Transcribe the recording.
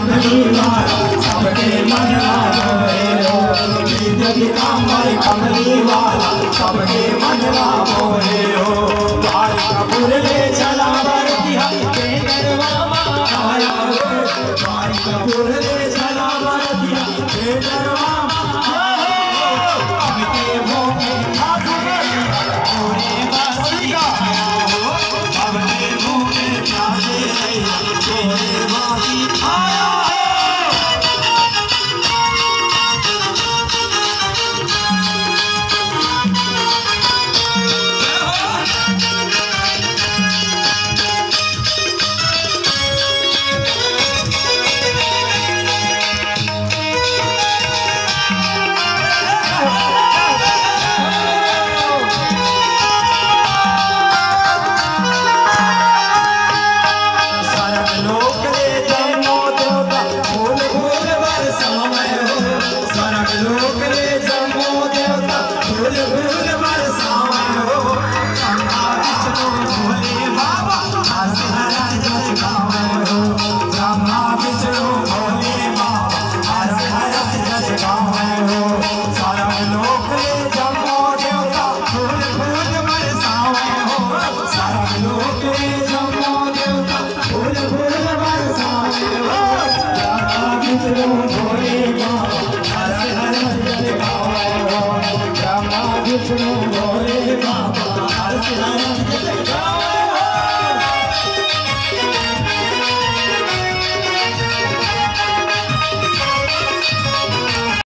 कमली वाला सबके मन मोहे हो। विद्या पीताम्बर कमली वाला सबके मन मोहे हो। द्वारकापुर ले चला बरतिया केंद्रवा आया हो। द्वारकापुर ले चला बरतिया केंद्रवा आया हो। अमिते भोगे ठाकुर पूरे बसिया हो। अमिते भोगे प्यासे पूरे बासी आया हो। Viष्णु भोले बाबा हर हर